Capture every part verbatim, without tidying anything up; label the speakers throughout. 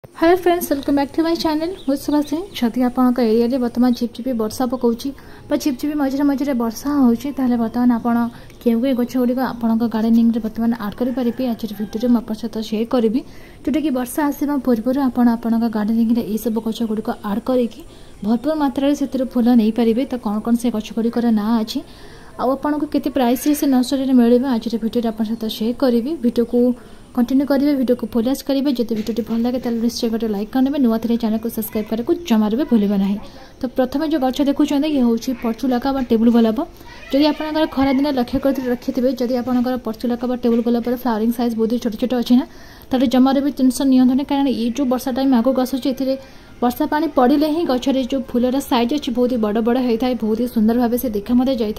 Speaker 1: Hello friends, welcome back to my channel. मुझे सुभाषिनी जदि आप एरिया बर्तमान झिपझिपी वर्षा पकाउछि बा झिपझिपी मझे मझे वर्षा होछि ताले बर्तमान आपण केउ केउ गछ गुड़िक आपण गार्डनिंग रे बर्तमान आड करि परिबे। आज वीडियो में आपन सहित शेयर करिवि जोटा कि वर्षा आसीबा पूर्व आपण आपण गार्डनिंग रे ए सब गछ गुड़िक आड करिकि भरपूर मात्रा रे सेतिर फूल नै परिबे। तो कौन कौन से गछ गुड़िकर ना अछि आपन को केते प्राइस रे से नर्सरी रे मिलबे आज वीडियो आपन सहित शेयर करिवि। वीडियो को कंटिन्यू करेंगे, वीडियो को फॉलो करेंगे। जब वीडियो भल लगे तो निश्चय गोटे लाइक करने, नुआ थे चैनल को सब्सक्राइब करने को जमा भी भूलें ना। तो प्रथम जो गछ देखुं ये हूँ पर्चुलाका टेबुल गोलाप। जदि आप खरा दिन लक्ष्य कर रखिथे जदि आप पर्चुलाका टेबुल गोलाप फ्लावरिंग साइज बहुत छोट छोट अच्छी ना तो जमार भी टेंशन नियंतु, कारण ये जो वर्षा टाइम आगे आसूँ ए वर्षा पानी पड़े ही गचर जो फूलर साइज अच्छी बहुत बड़ बड़ होता है, बहुत ही सुंदर भाव से देखा जाए।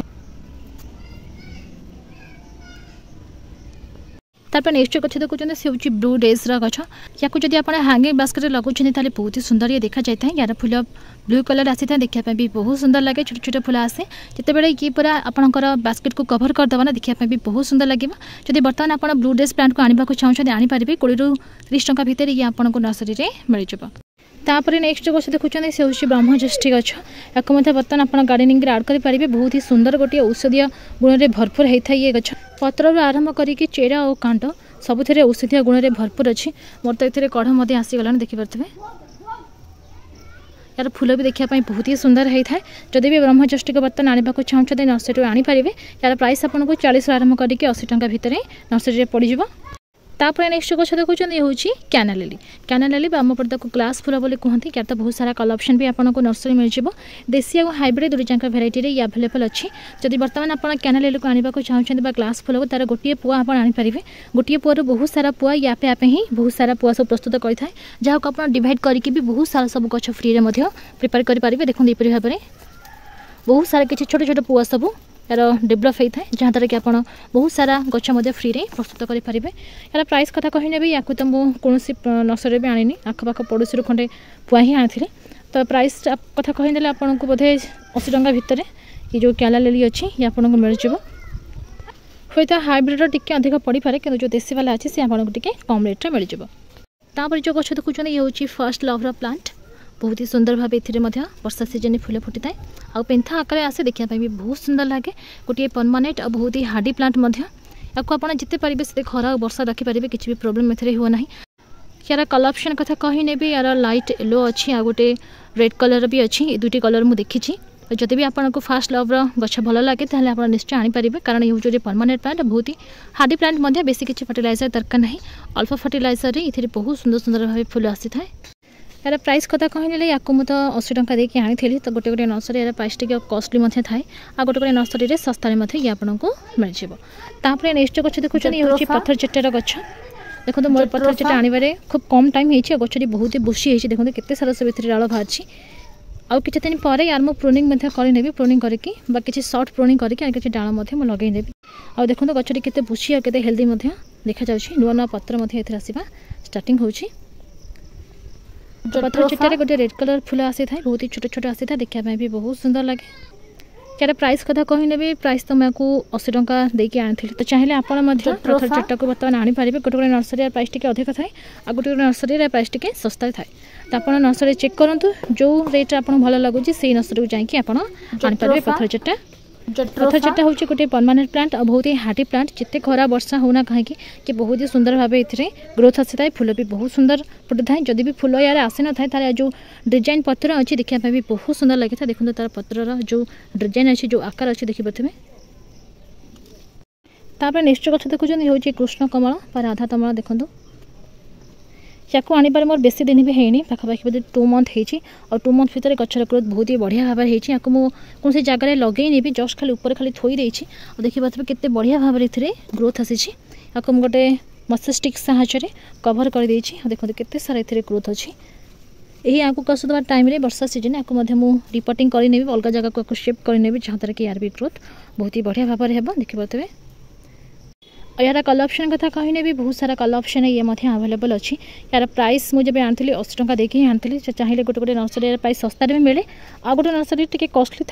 Speaker 1: तापर नेक्स्ट गछ देखुं से हूँ ब्लू डेज गछ। या जब आप हैंगिंग बास्केट लगाऊँ ताले बहुत ही सुंदर ये देखा जाए है। यार फूल ब्लू कलर आसी था, देखापी भी बहुत सुंदर लगे। छोट छोट फूल आसे जितेबाला ये पूरा आपंकर बास्केट को कवर करदेव ना देखापी भी बहुत सुंदर लगे। जब बर्तमान आप ब्लू डेज प्लांट को आने को चाहते आनीपारे कोड़े रु तीस टका भितर ये आपको नर्सरी में मिल जाए। तापर नेक्स्ट गछ देखुं से हूँ ब्रह्मज्येष्ठी गछ। या बर्तमान आप गार्डनिंग आड करेंगे। बहुत ही सुंदर गोटे औषधीय गुण में भरपूर होता है ये गछ। पत्र आरंभ करके चेरा और कांट सबुथ औषधीय गुण में भरपूर अच्छी। मोर तो ये कढ़ आसीगला देखिपे। यार फूल भी देखापी बहुत ही सुंदर होता है। जदि भी ब्रह्मज्येष्ठी को बर्तमान आने को चाहते नर्सरी आनीपारे। यार प्राइस आपको चालीस आरंभ करके अशी टका भितर नर्सरी पड़ज। तापर नेक्स्ट गछ देखुं ये हूँ कैना लिली। कैना लिली आम पटे ग्लास फूल बोली कहते। क्या तो बहुत सारा कलर ऑप्शन भी आपको नर्सरी मिल जाए। देसी और हाइब्रिड दुईजाक भेराइटी ये अवेलेबल अच्छी। जदि बर्तमान आप कैना लिली को आने को चाहते ग्लास फूल को तार गोटे पुआ आप आनीपारे। गोटे पुआर बहुत सारा पुआ या पे आप ही बहुत सारा पुआ सब प्रस्तुत करता है, जहाँ को आप डिवाइड करके भी बहुत सारा सब गछ फ्री में प्रिपेयर करेंगे। देखो यहपरी भाव में बहुत सारा किसी छोट छोट पुआ सब यार डेभलप होता है, जहाँ द्वारा कि आप बहुत सारा गछ फ्री रे प्रस्तुत करेंगे। यार प्राइस कथा कहने भी या तो मुझे कौन नर्सरी भी आनी आखपाख पड़ोसी खंडे पुआ ही आनी। तो प्राइस कथा कहने आपको बोधे अशी टका भितर ये जो कैला लिली अच्छी ये आपको मिल जाए। हूँ तो हाइब्रिड टी अधिक पड़ पाए कि जो देसी वाला अच्छी से आपको टी कम रेट्रे मिल जाए। तापर जो गछ देखुं ये हूँ फर्स्ट लवर प्लांट। बहुत ही सुंदर भाव ए वर्षा सीजन फूल फुटी था आ पेंथा आकार आसे देखापी भी बहुत सुंदर लगे। गोटे परमानेंट और बहुत ही हार्डी प्लांट या जिते पारे से खरा वर्षा रखिपारे किसी भी प्रोब्लेम ए हो ना। यार कलर ऑप्शन कथा कहने भी यार लाइट येलो अच्छी आ गोटे रेड कलर भी अच्छी। ये दुईटी कलर मुझे देखी। जब भी आपको फास्ट लवर गछ भल लगे तो आप निश्चय आनीपारे, कारण ये हूँ परमानेंट प्लांट बहुत ही हार्डी प्लांट। बेसी किसी फर्टिलाइजर दरकार ना, अल्प फर्टिलाइजर ये बहुत सुंदर सुंदर भाव फूल आसी था। यार प्राइस कथा कहने या मुझे अशी टका देके आनी। तो गोटे गोटे नर्सरी यार प्राइस टी कॉस्टली थाए आ गोटे गोटे नर्सरी में सस्तार ये आपको मिल जाए। तापर नेक्स्ट गछ देखुं ये हूँ पत्थर चट्टार गछ। देखो मोर पत्थर चट्टा आने खूब कम टाइम हो गछ बहुत ही बुशी होती। देखो केते सारा सब डाल बाहरी। आउ कि दिन पर यार मुझे प्रूनिंग करनेबी। प्रूनिंग करके किसी सर्ट प्रूनिंग करके किसी डाल लगेदेवी। आ देखो गछटी केते बुशी और केते हेल्दी देखा जाउछि। नुआ नुआ पत्र आसवा स्टार्टिंग होछि। पत्थर चट्टारे गोटे रेड कलर फूल आसी था, बहुत ही छोट छोट आसी था, देखापी भी बहुत सुंदर लगे। यार प्राइस कथा कहने भी प्राइस तो मैं अशी टका देके आनी। तो चाहिए आप पत्थर चट्टा को बर्तमान आनीपारे। गोटे गोटे नर्सरी प्राइस टी अधिक थाए आ गोटे गोटे नर्सरी प्राइस टी सस्ता थाए। तो आप नर्सरी चेक करूँ जो रेट आपको भल लगुच से नर्सरी को जाकि आनीपारे। पत्थर चट्टा पत्थर चट्टा हूँ गोटे परमानेंट प्लांट और बहुत ही हार्डी प्लांट। जिते खरा वर्षा होना कहीं कि बहुत ही सुंदर भाव ए ग्रोथ आसी था। फूल भी बहुत सुंदर फुटी था। जदि भी फूल यार आसी न था जो डिजाइन पत्र अच्छी देखापी भी बहुत सुंदर लगी था। देखो तार पत्र जो डिजाइन अच्छी जो आकार अच्छी देखिपे। तापर नेक्स्ट गछ देखुं ये हूँ कृष्ण कमल पर राधा कमल। देखो या आनीपारे मोर बेसी दिन भी है पाखापाखि बोधे टू मंथ होती और टू मंथ भितर गचर ग्रोथ बहुत ही बढ़िया भाव में कौन सी जगह लगे भी जस्ट खाली ऊपर खाली थोई देछि। और देखिए केते बढ़िया भाव में ग्रोथ आसी। गोटे मसे स्टिक साहाय्य कवर कर देछि। देखो केते सारा ए ग्रोथ अच्छी। यही आगे आसुवा टाइम वर्षा सीजन या रिपोर्टिंग करने अलग जगह को शिफ्ट करने जहाँ द्वारा कि यार भी ग्रोथ बहुत ही बढ़िया भाव में हम देखिपे। यार कलर ऑप्शन कथा कहने भी बहुत सारा कलर ऑप्शन ये अवेलेबल अच्छी। यार प्राइस मुझे आनी अशी टका देके ही आनी। चाहिए गोटे गोटे नर्सरी प्राइस सस्तार भी मिले आ गोटे नर्सरी टी कॉस्टली थाए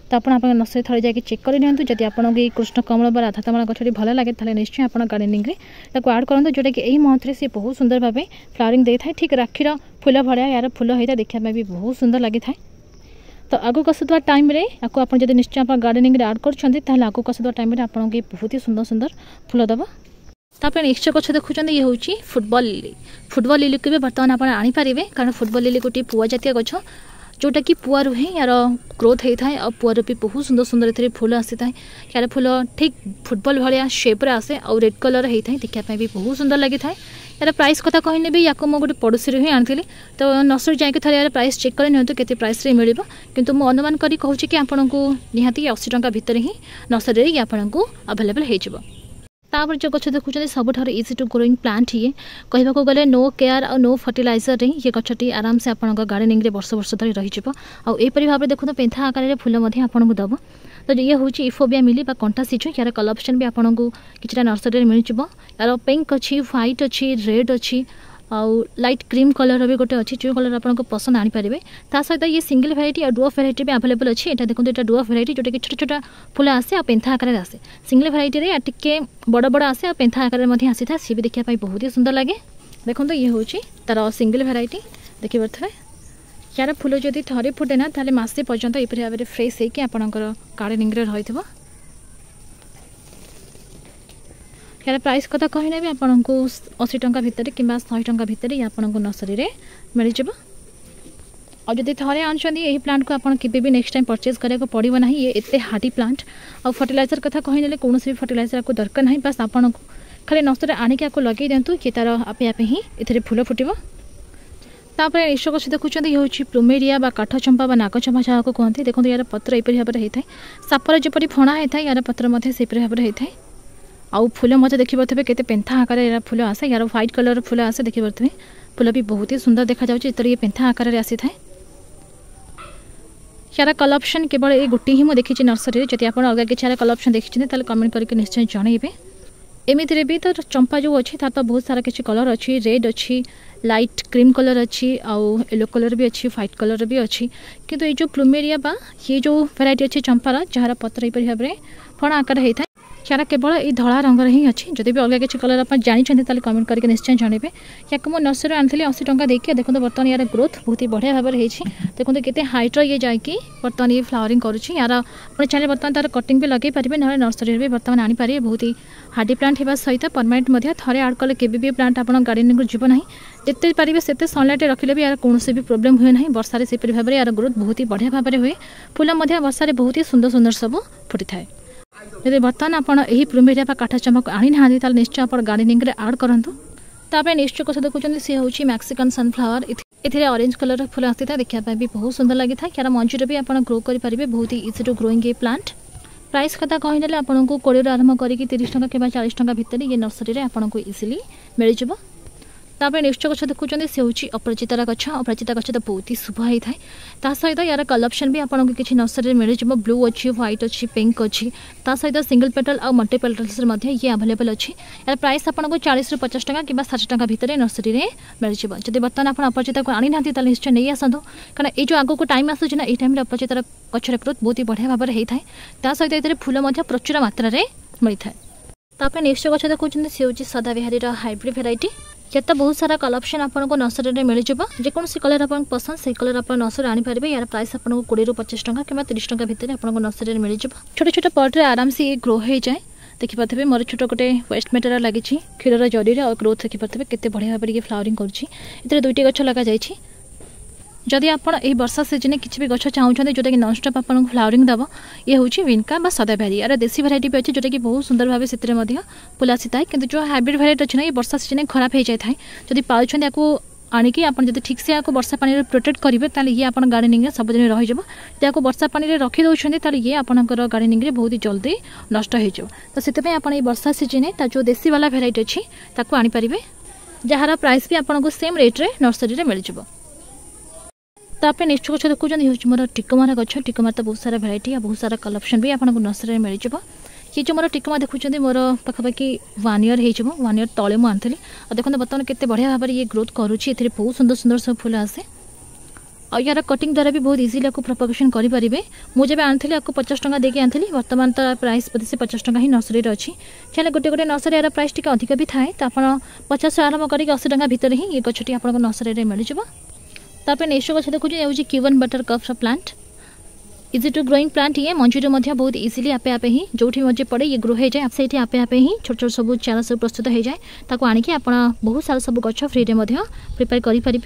Speaker 1: तो आप नर्सरी थोड़े जाकि चेक कर नियंतु जदि आपको ये कृष्ण कमल बा राधा कमल गछटी भल लगे ताले निश्चय आप गार्डनिंग रे ताको ऐड करंतु जोटा कि एही मंथ रे से बहुत सुंदर भाबे फ्लावरिंग देता है। ठीक राखीर फूल भलिया यार फूल होता देखा भी बहुत सुंदर लगी था। तो आगक आसुवा टाइम रे आपको आप जब निश्चय आप गार्डनिंग रे ऐड कर आगक आसुवा टाइम रे आपको बहुत ही सुंदर सुंदर फूल दबा। तापर नेक्स्ट गछ देखुं ये हूँ फुटबल लिली। फुटबल लिली को भी बर्तमान आप आनीपारे कारण फुटबल लिली गोटे पुआ जातीय गछ जोटा कि पुआ रुहे यार ग्रोथ होता है और पुआर भी बहुत सुंदर सुंदर ये फूल आसी था। यार फूल ठीक फुटबल भाया शेप्रे आसे और रेड कलर होता है देखापी भी बहुत सुंदर लगी था। यार प्राइस कथा कहले भी या गोटे पड़ोसी ही आनी तो नर्सरी जाकि थे यार प्राइस चेक कर नियंतु केते प्राइस रे मिलिबो किंतु मु अनुमान करी कहूँ कि आपको निहाती अस्सी टंका भितर ही नर्सरी रे आपको अवेलेबल हो। तापर जो गछ देखुं सबुठ इजी टू ग्रोइंग प्लांट ये कहवाक गले नो केयर और नो फर्टिलाइजर रे ये गछटी आराम से आप गार्डनिंग रे वर्ष वर्ष धरी रही एपरी भाव में देखो पेंथा आकार में फूल आपको दब। तो ये हूँ इफोबिया मिली कंटा सिजु यार कलर ऑप्शन भी आपको किसी नर्सरी मिल यार पिंक अच्छी व्हाइट अच्छी रेड अच्छी आउ लाइट क्रीम कलर भी गोटे अच्छी जो कलर आपको पसंद आनीपारे। ता सहित ये सिंगल वेराइटी और डुअफ वेराइटी भी अवेलेबल अच्छी। यहाँ देखो ये डुअफ वेराइटी जोटा कि छोटा छोटा फूल आसे और पेंथा आकार में आसे। सिंगल वेराइटी रे टिके बड़ बड़ आसे और पेंथा आकार में आसी था सी भी देखा बहुत ही सुंदर लगे। देखो ये हूँ तार सिंगल वेराइटी देखी पारे यार फूल जदि थे फुटे ना ताले मासे पर्यंत यपरी भाव में फ्रेश होकर आपंकर गार्डनिंग रे रही। यार प्राइस कथा कहले भी आपको अस्सी टंका भितर कि शहे टंका भितर आपको नर्सरी रे मिल जाव। और जब थे आनुंट यही प्लांट को आप भी नेक्स्ट टाइम परचेज कराया पड़ो ना। ये एत हार्डी प्लांट और फर्टिलाइजर कथा कहले कौन भी फर्टिलाइजर आपको दरकार नहीं बस आपको खाली नर्सरी आणिक आपको लगे दिंतु कि तार आपे आपे ही ए फूल फुटब। तापर नेक्स्ट गछ देखुं ये हूँ प्लुमेरिया बा काठ चंपा बा नाग चंपा जहाँ कहते देखो यार पत्र यपरी भाव में होता है सापर जपरी फणा होता है यार पत्र से भाव में होता है आउ फूल मत देखिपे केते पेंथा आकार यार फूल आसे यार व्हाइट कलर फूल आसे देखिपे फूल भी बहुत ही सुंदर देखा जाउछि। इतर ये पेंथा आकार रे आसी थाए यार कलर ऑप्शन केवल ये गोटे ही मुझे देखी नर्सरी जब आप अलग किसी कलर ऑप्शन देखिए ताले कमेंट करके निश्चय जनइबे। एमिति रे भी तो चंपा जो अच्छी तार तो बहुत सारा किसी कलर अच्छी रेड अच्छी लाइट क्रीम कलर अच्छी आउ येलो कलर भी अच्छी व्हाइट कलर भी अच्छी किंतु ये जो प्लुमेरिया बा ये जो वेराइटी अच्छी चंपार जार पत्र यपरी भाव में फणा आकार होता है यार केवल ये धला रंगर ही अच्छी। जब भी अलग किसी कलर आप जानते कमेंट करके निश्चय जनइबे। या मुझे नर्सरी आनी अस्सी टंका देखिए देखो बर्तमान यार ग्रोथ बहुत ही बढ़िया भाव में देखो केते हाइट ये जाकि बर्तमान ये फ्लावरिंग करुँची यार आप चाहिए बर्तमान तार कटिंग भी लगे पारे ना नर्सरी भी बर्तमान आनीपारे बहुत ही हार्डी प्लांट होगा सहित परमानेंट थे आड कले के भी प्लांट आप गार्डनिंग जीव ना जिते पारे से सनलाइट रखिले भी यार कौन भी प्रोब्लेम हुए ना वर्षा से भाव में यार ग्रोथ बहुत ही बढ़िया भाव में हुए फूल वर्षा बहुत ही सुंदर सुंदर सब फुटी थाए। यदि बर्तमान आप प्लुमेरिया बा काठ चंपा आनी ना निश्चय आप गार्डनिंग रे ऐड करूँ। तापर नेक्स्ट कथा देखुं सी हूँ मैक्सिकन सनफ्लावर ए ऑरेंज कलर फूल आसी था देखापी भी बहुत सुंदर लगी था यार मंजूर भी आप ग्रो करेंगे बहुत ही इजी टू ग्रोइंग ये प्लांट। प्राइस कथा कहले आपको कोड़े आरंभ करके तीस टंका कि चालीस टंका भितर ये नर्सरी रे आपको इजिली मिल जाव। तापर नेक्स्ट गछ देखुं सी हूँ अपराजितार गछ। अपराजिता गछ तो बहुत ही शुभ होता है ता सहित यार कलर ऑप्शन भी आपको किसी नर्सरी मिल जाव ब्लू अच्छी व्हाइट अच्छी पिंक अच्छी ता सहित सिंगल पेटल और मल्टी पेटल्स ये अवेलेबल अच्छी। यार प्राइस आपको चालीस रु पचास टंका कि साठ टंका भितर नर्सरी रे मिल जाव। जब बर्तमान आप अपराजिता को आनी ना निश्चय नहीं आसतु कारण ये जो आगक टाइम आसूँ ना ये टाइम अपराजितार गचर ग्रोथ बहुत ही बढ़िया भाव में होता है ता सहित ये फूल प्रचुर मात्रा मिलता है। तापर नेक्स्ट गछ देखुं सी हूँ सदाविहारी हाइब्रिड वेराइटी ये तो बहुत सारा कलर ऑप्शन आपको नर्सरी में मिल जाव जेकोसी कलर आप पसंद से कलर आप नर्सरी आनीपारे। यार प्राइस आपको कोड़े रु पचास टंका कि तीस टंका भितर आपको नर्सरी मिल जाव। छोटे छोटे पट में आराम से ये ग्रो हो जाए देखिपे मोर छोट गोटे वेस्ट मेटेरियल लगी क्षीर जरी और ग्रोथ देखिपे केते बढ़िया भाव में फ्लावरिंग कर दुईटी गछ लग जाए। जदि आप वर्षा सीजन किसी भी गछ चाहते जोटा कि नॉन स्टॉप आपको फ्लावरिंग दब ये हूँ विनका बा सदाविहारी यार देसी वेराइटी भी अच्छी जोटा कि बहुत सुंदर भाव से फूल आसी था कि जो हाइब्रिड वेराइटी अच्छी ना ये वर्षा सीजन खराब हो जाए जब पाँच आपको आणिकी आप ठीक से वर्षा पानी प्रोटेक्ट करेंगे ताले ये आप गार्डनिंग सबुदिन रही जब वर्षा पानी रखी दौरान ये आपंकर गार्डनिंग बहुत ही जल्दी नष्ट हो तो से आप वर्षा सीजन जो देसी वाला वेराइटी अच्छी आनीपारे जार प्राइस भी आपको सेम रेट्रे नर्सरी में मिल जाव। तापर नेक्स्ट गछ देखुं हूँ मोर टिकोमार गछ। टिकोमार तो बहुत सारा वेराइटी बहुत सारा कलर ऑप्शन भी आपको नर्सरी में मिल जाव। ये जो मोर टिकोमा देखुं मोर पाखापाखि वन इयर हो वन इयर तले मुझे आनी और देखो बर्तमान केते बढ़िया भाव में ये ग्रोथ करुँची बहुत सुंदर सुंदर सब फूल आसे और यार कटिंग द्वारा भी बहुत इजिली आपको प्रपोगेशन करेंगे। मुझे आनी आपको पचास टका देके आनी बर्तमान तो प्राइस बोधे से पचास टका ही नर्सरी अच्छी चले गोटे गोटे नर्सरी यार प्राइस टी अधिक भी थाए तो आप पचास आरम्भ करके अशी टका भितर ही ये गछटी आप नर्सरी मिल जाए। नेक्स्ट गछ देखुचे Cuban buttercup plant easy to growing plant ये मंजूरी बहुत इजिली आपे आपे ही जो मजे पड़े ये ग्रो हो जाए से आपे आपे ही छोट छोट सब चारा सब प्रस्तुत हो जाए ताको आनिकी आप बहुत सारा सब गछ फ्री में प्रिपेयर करेंगे।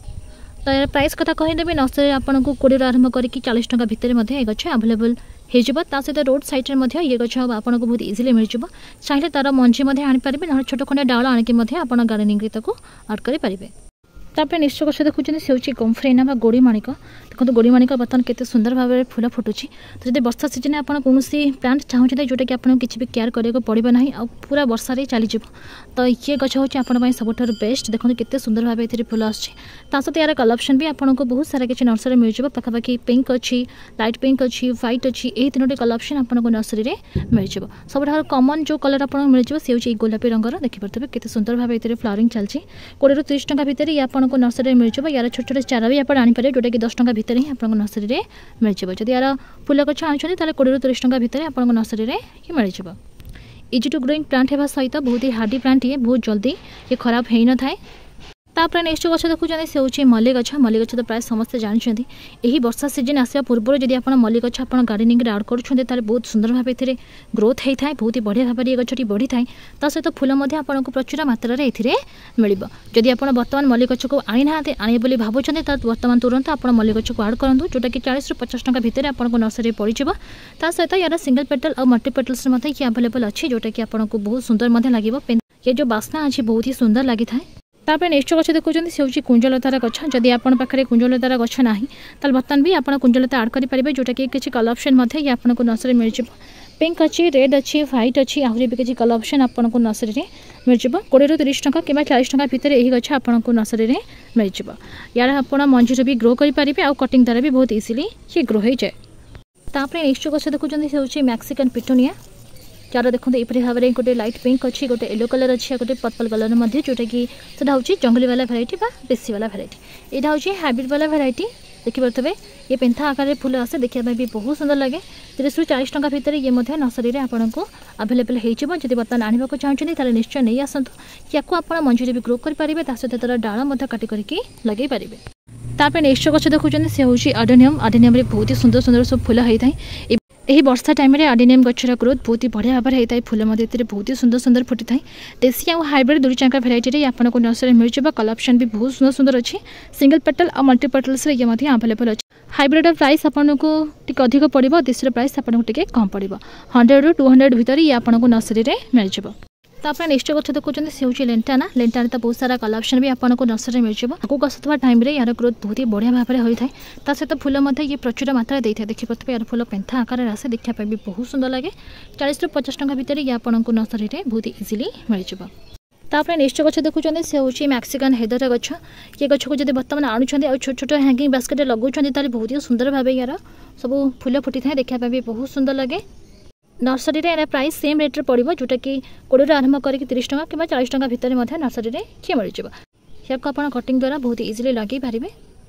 Speaker 1: तो यार प्राइस कथा कहीदेवी नर्सरी आपको कोड़े आरम्भ करके चालीस टका भितर ये गछ अवेलेबल हो सहित रोड साइड में ये गछ आपको बहुत इजिली मिल जाए। चाहिए तार मंजी आनीपारे ना छोट खंडे डाल आणिकी आप गार्डनिंग तक आड करेंगे। तापर निश्चय गछ देखुं से हूँ गम्फ्रेना बा गोड़ी माणिक देखो गोड़ी माणिक बर्तमान केते सुंदर भाव में फूल फुटुची। तो जब वर्षा सीजन में आपड़ कौन प्लांट चाहते जोटा कि आपको किसी भी केयर करा पड़े ना आ पूरा वर्षा चली तो ये गछ हूँ आप सब बेस्ट देखो केते सुंदर भाव ये फूल आसत यार कलप्शन भी आपको बहुत सारा किसी नर्सरी मिल जाए पाखापाखि पिंक अच्छी लाइट पिंक अच्छी व्हाइट अच्छी यही तीनो कलप्शन आपको नर्सरी में मिल जाए। सब कमन जो कलर आपको मिल जाए से हूँ गोलापी रंगर देखिपे केते सुंदर भाव ये फ्लावरिंग चलती कोड़े रु तीस टका भितर ये आपको नर्सरी मिल जाए। यार छोट छोट चारा भी आप आनीपारे जोटा कि दस टका भितर ही आपको नर्सरी में मिल जाए। जब यार फूल गछ आनी कोड़े रु तीस टका भितर आपको नर्सरी में मिल जाए। इजी टू ग्रोइंग प्लांट होगा सहित बहुत ही हार्डी प्लांट ये बहुत जल्दी ये खराब हो न थाए। तापर नेक्स्ट गछ देखुं से हूँ मल्ली गछ मल्ली गछ तो प्राय समस्ते जानते यही वर्षा सीजन आसा पूर्व जब आप मल्ली गछ आप गार्डनिंग आड कर बहुत सुंदर भाव ये ग्रोथ होता है बहुत ही बढ़िया भाव ये गछटी बढ़ी थाए ता सहित फूल आपको प्रचुर मात्रा में मिल। जदि आप बर्तमान मल्ली गछ को आनी ना आने बोली भावुं बर्तमान तुरंत आप मल्ली गछ को आड करूँ जोटा कि चालीस रु पचास टका भितर आपको नर्सरी पड़ जाए। सहित यार सिंगल पेटल और मल्टी पेटल्स ये अवेलेबल अच्छी जोटा कि आपको बहुत सुंदर लगे ये जो बास्ना अच्छी बहुत ही सुंदर लगी था। तापर नेक्स्ट गछ देखुं से हूँ कुंजलतार गछ जदि आप पाखे कुंजलतार गछ ना तो बर्तमान भी आप कुंजलता आड करेंगे जोटा कि किसी कलर ऑप्शन ये आपको नर्सरी मिल जाए। पिंक अच्छी रेड अच्छी व्हाइट अच्छी आहरी भी किसी कलर ऑप्शन आपको नर्सरी में मिल जाए। कोड़े रु तीस टका कि चालीस टका भितर यही गछ आपको नर्सरी में मिल जाए। यार आप मंजी भी ग्रो करेंगे आ कटिंग द्वारा भी बहुत इजिली ये ग्रो हो जाए। तापर नेक्स्ट गछ देखुं से हूँ मैक्सिकन पिटोनिया चार देखो यपरी भाव में गोटे लाइट पिंक अच्छी गोटे येलो कलर अच्छी गोटे पर्पल कलर मध्य जोटा कि हूँ जंगली वाला भेराइटी बा देसी वाला भेराइटी यहाँ हूँ हाइब्रिड वाला भेराइटी देखिपे ये पेंथा आकार फूल आसे देखा भी बहुत सुंदर लगे। तीस रु चालीस टका भितर ये नर्सरी में आपको अवेलेबल हो जब बर्तमान आने चाहते निश्चय नहीं आसतु या आप मंजूरी भी ग्रो करेंगे सहित तार डाल काटी करके लगे पारे। तापर नेक्स्ट गछ देखुं से हूँ अडेनियम अडेनियम बहुत ही सुंदर सुंदर सब फूल होता है। यही वर्षा टाइम रे अडेनियम गछर ग्रोथ बहुत ही बढ़िया भाव में होता है फूल मध्य बहुत ही सुंदर सुंदर फुटी था। देसी और हाइब्रिड दुई चाका भेराइटी आपको नर्सरी मिल जाए। कलर ऑप्शन भी बहुत सुंदर सुंदर अच्छी सिंगल पेटल और मल्टी पेटल्स ये अवेलेबल अच्छी। हाइब्रिड प्राइस आपको टी अधिक पड़ो देसी प्राइस आपको टी कम पड़ो हंड्रेड रु टू हंड्रेड भितर ये आपको नर्सरी में मिल जाए। तापर नेक्स्ट गछ देखुं से हूँ लेंटाना लेंटाना तो बहुत सारा कलर ऑप्शन भी आपको नर्सरी मिल जाए। आगू आसुवा टाइम यार ग्रोथ बहुत ही बढ़िया भाव में होता है सहित फूल ये प्रचुर मात्रा देता है देखिए यार फूल पेंथा आकार आसे देखापी भी बहुत सुंदर लगे। चालीस रु पचास टका भितर ये आपको नर्सरी में बहुत इजिली मिल जाए। तापर नेक्स्ट गछ देखुं से हूँ मैक्सिकन हेदर गछ ये गछ को जब बर्तमान आणुंट और छोट छोट हैंगिंग बास्केट लगाऊँ बहुत ही सुंदर भाव यार सब फूल फुटी था देखापी भी बहुत सुंदर लगे। नर्सरी रे प्राइस सेम रेट पड़ो जोटा कि कोड़े आरम्भ करके तीस टका कि चालीस टका भितर नर्सरी में ये मिल जाए। या आप कटिंग द्वारा बहुत इजिली लगे पारे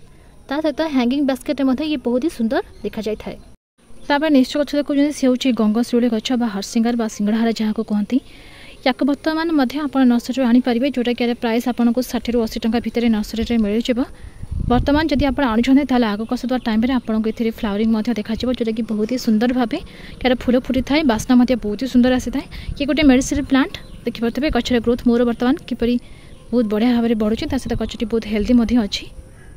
Speaker 1: सहित हैंगिंग बास्केट में ये बहुत ही सुंदर देखा जाए था। तापर नेक्स्ट गछ देखुं से हूँ गंगशिउली गछ बा हरसिंगार बा सिंगड़ाहार जहाँ को कहती या बर्तमान आप नर्सरी आनीपारे जोटा कि प्राइस आपको षाठी रु अशी टका भितर नर्सरी में मिल जाए। बर्तमान जब आप आणुंट आगक आसुवा टाइम आपको ये फ्लावरिंग देखा जोटा कि बहुत ही सुंदर भाव यार फूल फुटी था बास्ना बहुत ही सुंदर आसी था। ये गोटे मेडिसिन प्लांट देखिपे गचर ग्रोथ मोर बर्तमान किपरि बहुत बढ़िया भाव में बढ़ुची सहित गचटी बहुत हेल्दी अच्छी।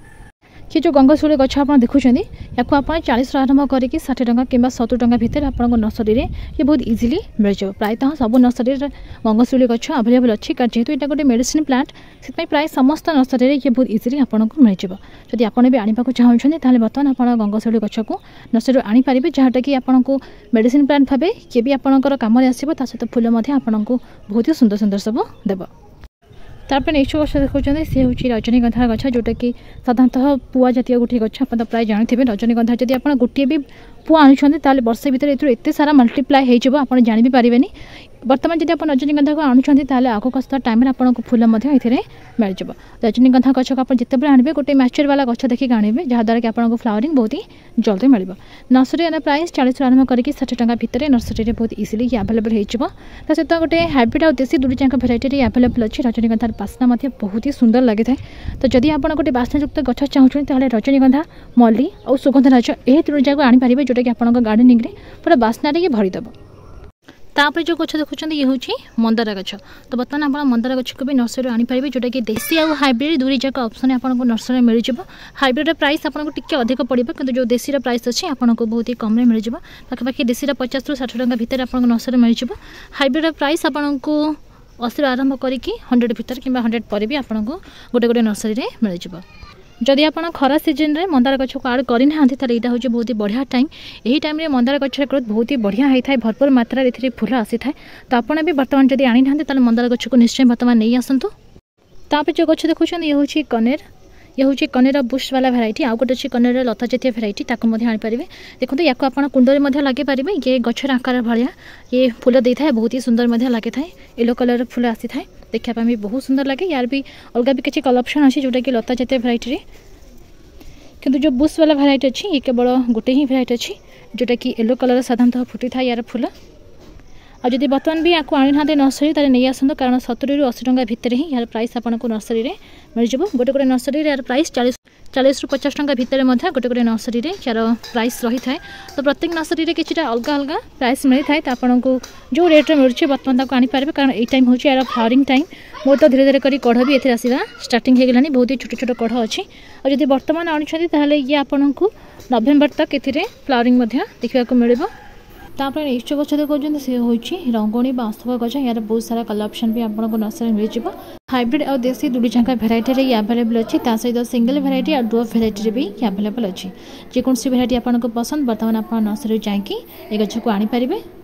Speaker 1: ये जो गंगशिउली गछ आप देखुं या आप चालीस आरम्भ करके षाठी टका कि सत्तर टका भितर आपको नर्सरी में ये बहुत इजिली मिल जाए। प्रायतः सब नर्सरी गंगशिउली गछ अवेलेबल अच्छी जेहेतु यहाँ गोटे मेडिसिन प्लांट से प्राय समस्त नर्सरी में ये बहुत इजिली आपको मिल जाए। जदि आप भी आने चाहते हैं बर्तमान आप गंगशिउली गछ को नर्सरी आनीपारे जहाँटा कि आपको मेडिसिन प्लांट भाव ये भी आपंकर कम आसो सहित फूल आपको बहुत ही सुंदर सुंदर सब देव। तापर नेक्स्ट गछ देखुं से हूँ रजनीगंधा गछ जोटा कि साधारणतः पुआ जातीय गोटे गछ आप प्राय जानते हैं। रजनीगंधा जब आप गोटे भी पुआ आणुंट वर्ष भितर एत सारा मल्टीप्लाए हो जान भी पारे बर्तमान जब आप रजनीगंधा को आणुंट ताल आगक आसा टाइम आपको फूल ये मिल जाए। रजनीगंधा गछ को आप जिते आने गोटे मैच्योर वाला गछ देखिए आने जहाँद्वारा कि आपको फ्लावरिंग बहुत ही जल्दी मिल। नर्सरी प्राइस चालीस आरंभ करके षाठी टका भितर नर्सरी बहुत इजिली आवेलेबल हो सहित गोटे हाइब्रिड और देसी दुई जाक भेराइटी आवेलेबल अच्छी। रजनीगंधार बास्ना बहुत ही सुंदर लगी था। तो जदि आप गोटे बास्नायुक्त गछ चाहूँ ताल रजनीगंधा मल्ली और सुगंधराज यह तीन जाक आनीपारे जोटा कि आप गार्डेनिंग पूरा बास्ना भरीदेव। तापर जो गछ देखुं ये हूँ मंदार गछ। तो बर्तमान आप मंदार गछ को भी नर्सरी आनीपारे जोटा कि देसी और हाइब्रिड दुई जाक ऑप्शन आपको नर्सरी मिल जाए। हाइब्रिड प्राइस आपको टिके अधिक पड़े कि जो देसी प्राइस अच्छी आपको बहुत ही कम मिल जाए। पाखापाखि देसी पचास रु षाठी टका भितर आपको नर्सरी मिल जाए। हाइब्रिड प्राइस आपको अशी आरंभ करके हंड्रेड भितर कि हंड्रेड पर भी आपको गोटे गोटे नर्सरी मिल जाए। जदि आप खरा सीजन में मंदार गछ को आड करना यहाँ हूँ बहुत ही बढ़िया टाइम। यही टाइम मंदार गछ ग्रोथ बहुत ही बढ़िया होता है, भरपूर मात्रा में फूल आसी था। तो आपड़ भी बर्तमान जब आनी ना मंदार गछ को निश्चय बर्तमान नहीं आसतु। तापर जो गछ देखुं ये हूँ कनेर। ये हूँ कनेर बुश वाला भेराइटी। आउ गोटे अच्छी कनेर लता जातीय भेराइटी आनीपारे। देखो या आप कुंडे लगे पारे। ये गछर आकार भाया ये फूल दे था बहुत ही सुंदर लगे था। येलो कलर फूल आसी था देखा भी बहुत सुंदर लगे। यार भी अलग भी किसी कलर अच्छी जोटा कि लता जातीय भेराइटी। किंतु जो बुश वाला भेराइटी अच्छी ये केवल गोटे ही भेराइटी अच्छी जोटा कि येलो कलर साधारणतः फुटी था यार फूल। और जब बर्तमान भी आपको आनी ना नर्सरी ताले नहीं आसतु कारण सत्तरी रु अशी टका भितर ही यार प्राइस आपको नर्सरी में मिल जाए। गोटे गोटे नर्सरी यार प्राइस चालीस चालीस रु पचास टका भितर गोटे गोटे नर्सरी यार प्राइस रही है। तो प्रत्येक नर्सरी किसी अलग अलग प्राइस मिलता है। तो आपको जो रेट्रे मिलूँ बर्तमान को आनीपारे कारण ये टाइम हूँ यार फ्लावरिंग टाइम। बहुत धीरे धीरे कर कढ़ भी ये आसवा स्टार्टिंग हो गलानी। बहुत ही छोट छोट कढ़ अच्छी। और जब बर्तमान आणुंट ये आपको नवेम्बर तक ये फ्लावरिंग देखा मिल। तापर नेक्स्ट गछ देखते सी हूँ रंगणी अस्तव गछ। यार बहुत सारा कलर ऑप्शन भी आपको नर्सरी मिल जाए। हाइब्रिड और देसी दुई जाक भेराइटी आवेलेबल अच्छी। सहित सिंगल भेराइटी और डुअ भेराइटी भी आवेलेबल अच्छी। जेकोसी भेराइटी आपको पसंद बर्तमान आप नर्सरी जाकि ये गछ को आनीपारे।